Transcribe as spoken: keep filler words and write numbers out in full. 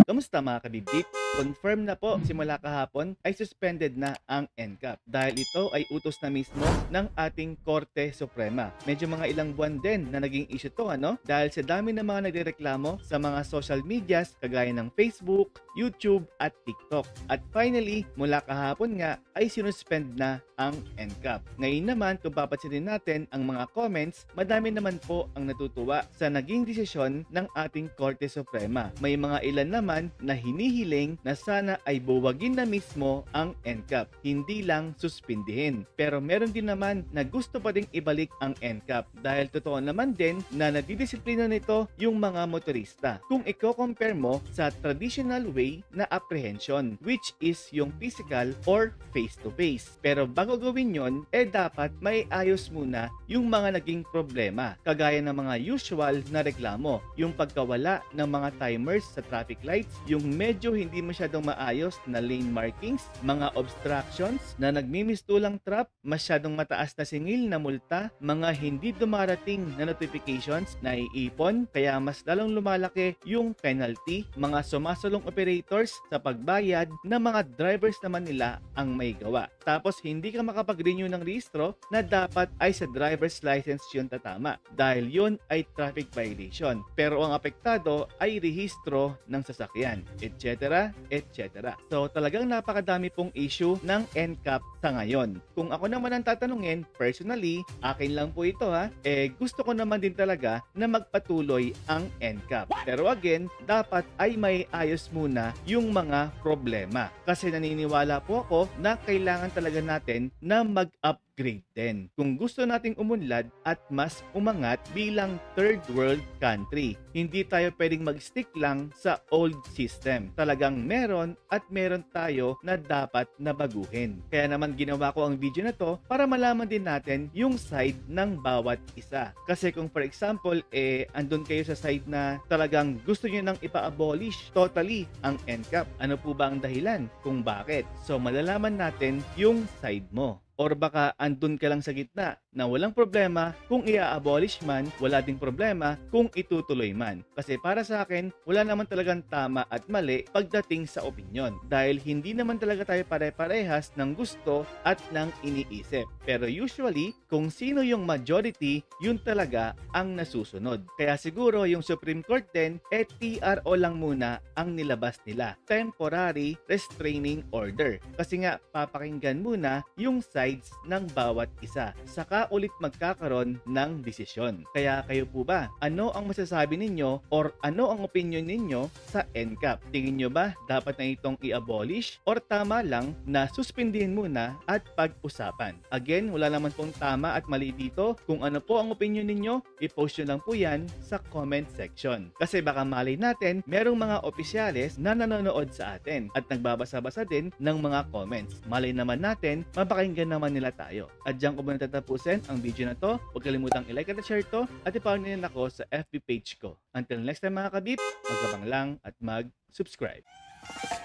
Kamusta mga kabibip? Confirm na po simula kahapon ay suspended na ang N C A P dahil ito ay utos na mismo ng ating Korte Suprema. Medyo mga ilang buwan din na naging issue to ano dahil sa dami ng mga nagrereklamo sa mga social medias kagaya ng Facebook, YouTube at TikTok. At finally, mula kahapon nga ay sinuspend na ang N C A P. Ngayon naman kung papansinin natin ang mga comments, madami naman po ang natutuwa sa naging desisyon ng ating Korte Suprema. May mga ilan naman na hinihiling na sana ay buwagin na mismo ang N C A P, hindi lang suspindihin. Pero meron din naman na gusto pa ding ibalik ang N C A P dahil totoo naman din na nadidisiplina nito yung mga motorista. Kung i-compare mo sa traditional way na apprehension, which is yung physical or face-to-face. Pero bago gawin yon, eh dapat may ayos muna yung mga naging problema, kagaya ng mga usual na reklamo, yung pagkawala ng mga timers sa traffic lights, yung medyo hindi masyadong maayos na lane markings, mga obstructions na nagmimistulang trap, masyadong mataas na singil na multa, mga hindi dumarating na notifications na iipon kaya mas lalong lumalaki yung penalty, mga sumasalong operators sa pagbayad na mga drivers naman nila ang may gawa. Tapos hindi ka makapag-renew ng rehistro na dapat ay sa driver's license yun tatama dahil yun ay traffic violation. Pero ang apektado ay rehistro ng sasakyan, et cetera et cetera. So talagang napakadami pong issue ng N C A P sa ngayon. Kung ako naman ang tatanungin, personally, akin lang po ito ha, eh gusto ko naman din talaga na magpatuloy ang N C A P. Pero again, dapat ay may ayos muna yung mga problema. Kasi naniniwala po ako na kailangan talaga natin na mag-upgrade din. Kung gusto nating umunlad at mas umangat bilang third world country, hindi tayo pwedeng mag-stick lang sa old system. Talagang meron at meron tayo na dapat na baguhin. Kaya naman ginawa ko ang video na to para malaman din natin yung side ng bawat isa. Kasi kung for example, eh, andun kayo sa side na talagang gusto nyo nang ipa-abolish totally ang N C A P. Ano po ba ang dahilan kung bakit? So malalaman natin yung side mo. Or baka andun ka lang sa gitna na walang problema kung i-abolish man, wala ding problema kung itutuloy man. Kasi para sa akin, wala naman talagang tama at mali pagdating sa opinyon. Dahil hindi naman talaga tayo pare-parehas ng gusto at ng iniisip. Pero usually, kung sino yung majority, yun talaga ang nasusunod. Kaya siguro yung Supreme Court din, eh T R O lang muna ang nilabas nila. Temporary Restraining Order. Kasi nga, papakinggan muna yung side ng bawat isa. Saka ulit magkakaroon ng desisyon. Kaya kayo po ba? Ano ang masasabi ninyo or ano ang opinion ninyo sa N C A P? Tingin nyo ba dapat na itong i-abolish or tama lang na suspindihin muna at pag-usapan? Again, wala naman pong tama at mali dito. Kung ano po ang opinion ninyo, i-post nyo lang po yan sa comment section. Kasi baka malay natin, merong mga opisyales na nanonood sa atin at nagbabasa-basa din ng mga comments. Malay naman natin, mapakinggan naman nila tayo. At diyan ko muna tatapusin ang video na to. Huwag kalimutang i-like at share to at i-follow nyo ako sa F B page ko. Until next time mga kabip, magkabang lang at mag-subscribe.